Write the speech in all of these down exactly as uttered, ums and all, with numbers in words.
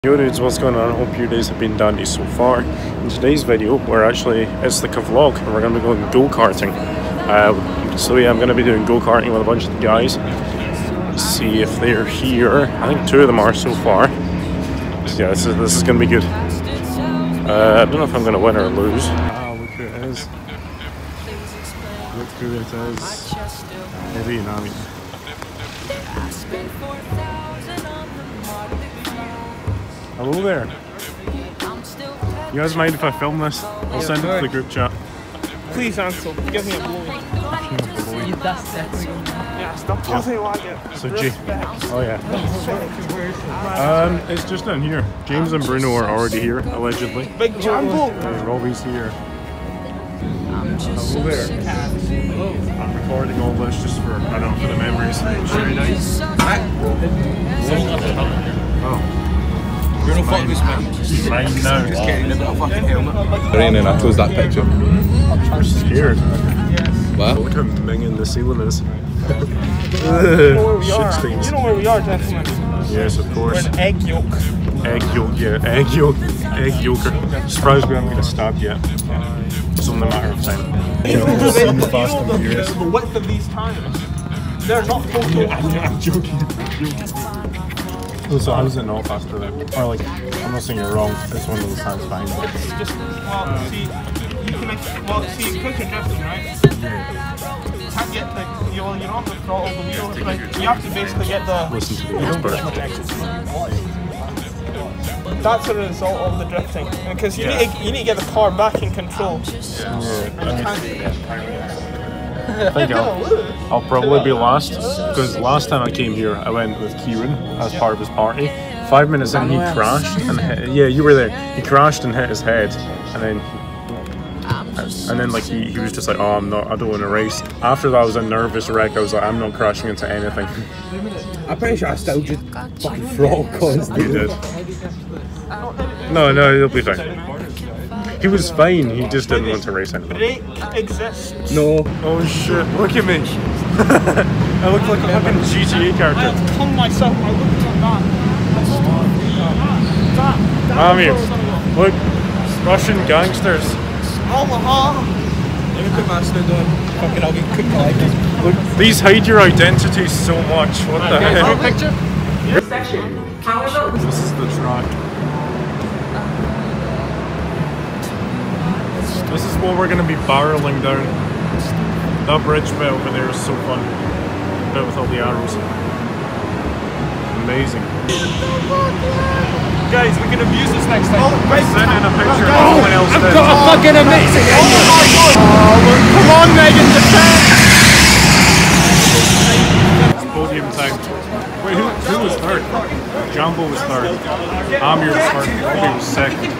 Yo dudes, what's going on? I hope your days have been dandy so far. In today's video, we're actually, it's like a vlog, and we're going to be going go-karting. Uh, so yeah, I'm going to be doing go-karting with a bunch of the guys. Let's see if they're here. I think two of them are so far. So yeah, this is, this is going to be good. Uh, I don't know if I'm going to win or lose. Wow, look who it is. Look who it is. Ibby and Aamir. Hello there. You guys mind if I film this? I'll yeah, send it to the group chat. Please, Ansel, give me a blow. You dust that. Yeah, stop tossing yeah. So G. Oh yeah. Um, it's just down here. James and Bruno are already here, allegedly. Big Jambo. Hey, Robbie's here. Hello there. I'm recording all this just for, I don't know, for the memories. Very nice. Oh. Bruno, fuck this man. Mine now. Just getting a bit of fucking helmet. Rain and I closed that picture. I'm scared. What? Look how minging the ceiling is. You know where we are. Stains. You know where we are, gentlemen. Yes, of course. We're an egg yolk. Egg yolk, yeah. Egg yolk. Egg yolker. Surprised we haven't got stabbed yet. It's only a matter of time. You know, you know, Fast and Furious. The width of these tires. They're not photo. I'm joking. So how is it not faster then? Or like, I'm not saying you're wrong, it's one of those times fine. It's just, well, see, you can, well, see, quick and drifting, right? Yeah. You can't get the, you, well, you don't have to throttle the wheels, like, you have to basically get the... Listen to the expert. That's a result of the drifting, because you, yeah. need, to, you need to get the car back in control. Yeah. Yeah. I think I'll, I'll probably be last, because last time I came here I went with Kieran as part of his party. Five minutes in he crashed and hit, yeah, you were there. He crashed and hit his head, and then and then like he, he was just like, oh, I'm not, I don't want to race. After that I was a nervous wreck. I was like, I'm not crashing into anything. I'm pretty sure I still just fucking throttle constantly. You did. No, no, he'll be fine. He was fine, he just didn't want to race anymore. Brake exists. No. Oh shit, look at me. I look like a fucking G T A character. I have come myself, I looked at that. That. Aamir, look, Russian gangsters. Omaha. Let me put my snood on. Fucking I'll get cooked like this. Look, these hide your identities so much. What the heck? Picture? This section. However, This is the track. This is what we're going to be barreling down. That bridge bit over there is so fun. The bit with all the arrows. Amazing. Guys, we can abuse this next time. Oh, wait, send in a picture oh, of no one else I've did. got a fucking amazing idea. Oh my god! Oh, come on, Megan, defend! It's podium time. Wait, who, who was third? Jambo was third. Aamir was third. Robbie was second.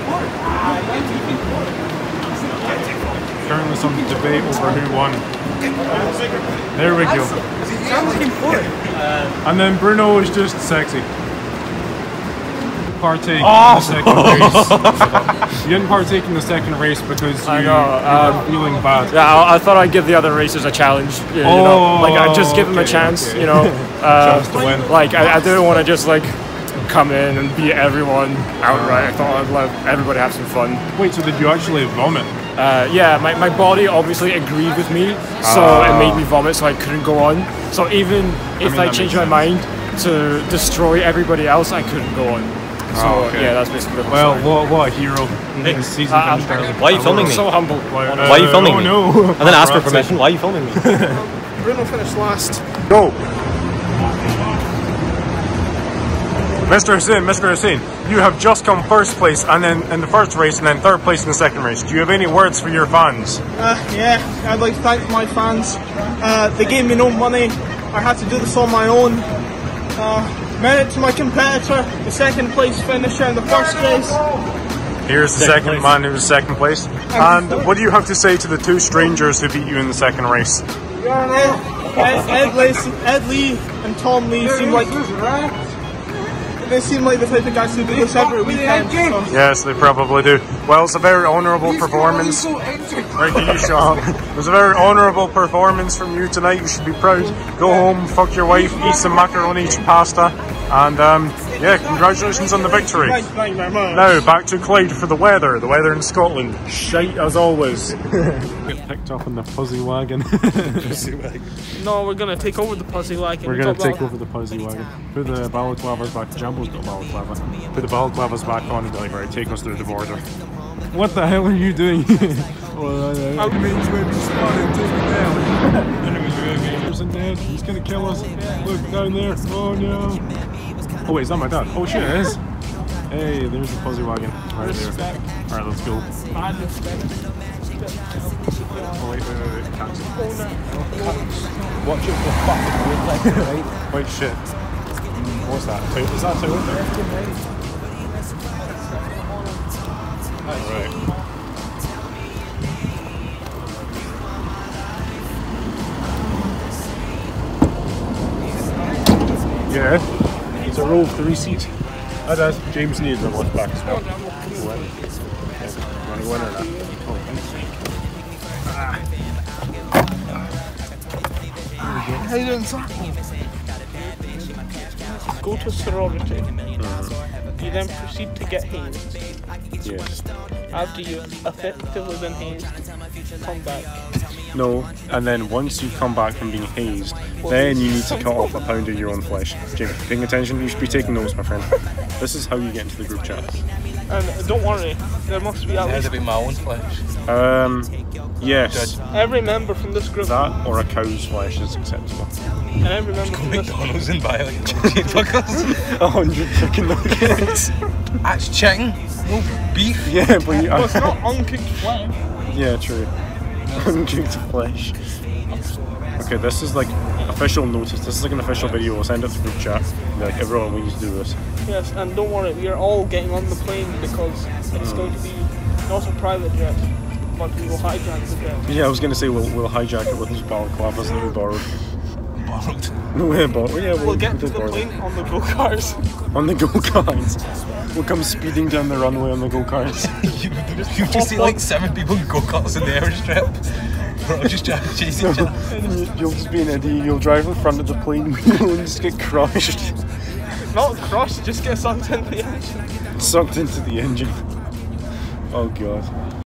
Currently some debate over who won. There we go. And then Bruno was just sexy. Partake oh. in the second race. You didn't partake in the second race because you, I know, um, you were feeling bad. Yeah, I, I thought I'd give the other racers a challenge. You, you oh, know, like I'd just give them okay, a chance. okay. You know, uh, chance to win. Like I, I didn't want to just like come in and beat everyone outright. I thought I'd let everybody have some fun. Wait, so did you actually vomit? Uh, yeah, my, my body obviously agreed with me, so uh, it made me vomit, so I couldn't go on. So even if I, mean, I changed my mind to destroy everybody else, I couldn't go on. So oh, okay. yeah, that's basically the Well, what, what a hero. Hey, his season uh, finished early. Why are you filming me? I'm so humble. Why, uh, why are you filming oh, me? No. I didn't ask for permission. Why are you filming me? Bruno finished last. Go! Mister Hussein, Mister Hussein, you have just come first place and then in the first race and then third place in the second race. Do you have any words for your fans? Uh, yeah, I'd like to thank my fans. Uh, they gave me no money. I had to do this on my own. Uh, merit to my competitor, the second place finisher in the first race. Here's the second, second man who was second place. And what do you have to say to the two strangers who beat you in the second race? Ed, Ed, Ed, Lee, Ed Lee and Tom Lee seem like they seem like the type of guys who do this every weekend. So. Yes, they probably do. Well, it's a very honourable performance. Right, can you shut up? It was a very honourable performance from you tonight. You should be proud. Go home, fuck your wife, eat some macaroni, pasta, and um, Yeah, congratulations on the victory. Thank you, thank you very much. Now back to Clyde for the weather. The weather in Scotland, shite as always. Get picked up in the fuzzy wagon. No, we're gonna take over the pussy wagon. We're gonna take over the pussy wagon. Put the balaclavas back. Jambo's got a balaclava. Put the balaclavas back on and be like, right, take us through the border. What the hell are you doing? Well, I, I made you every spot and take it down. There's a Ned. He's gonna kill us. Look down there. Oh no. Oh wait, is that my dad? Oh shit, it is. Hey, there's the fuzzy wagon right there. Alright, let's go. Bad respect. Oh wait, wait, wait, wait. Cancel. Watch it for fucking weird like right? Wait, shit. What's that? Is that Toyota? Alright. Yeah. It's a row of three seats. That does. James needs a lift back as well. You want to go in or not? Oh, ah. How you doing, sir? Go to sorority. Mm-hmm. You then proceed to get hazed. Yes. After you effectively been hazed, come back. No, and then once you come back from being hazed, then you need to cut off a pound of your own flesh. Jamie, paying attention? You should be taking notes, my friend. This is how you get into the group chat. And don't worry, there must be at It has least to be my own flesh. Um, yes. every member from this group. That or a cow's flesh is acceptable. And every member from this McDonald's and buy like cheeseburgers. A hundred chicken nuggets. That's chicken, no beef. Yeah, but you, Well, it's not uncooked flesh. yeah, true. Uncooked flesh. Okay, this is like official notice. This is like an official video. We'll send it to the group chat. Like everyone, we need to do this. Yes, and don't worry, we are all getting on the plane because it's going to be not a private jet, but we will hijack the jet. Yeah, I was gonna say we'll we'll hijack it with those balaclavas that we borrowed. Borrowed. No, we borrowed. Yeah, we'll, We'll get to did the borrow plane them. on the go-karts. On the go-karts. We'll come speeding down the runway on the go-karts. you, you just see like seven people in go-karts in the airstrip. We're all just trying to chase each other. You'll just be an idiot. You'll drive in front of the plane wheel and just get crushed. Not crushed, just get sucked into the engine. Sucked into the engine. Oh god.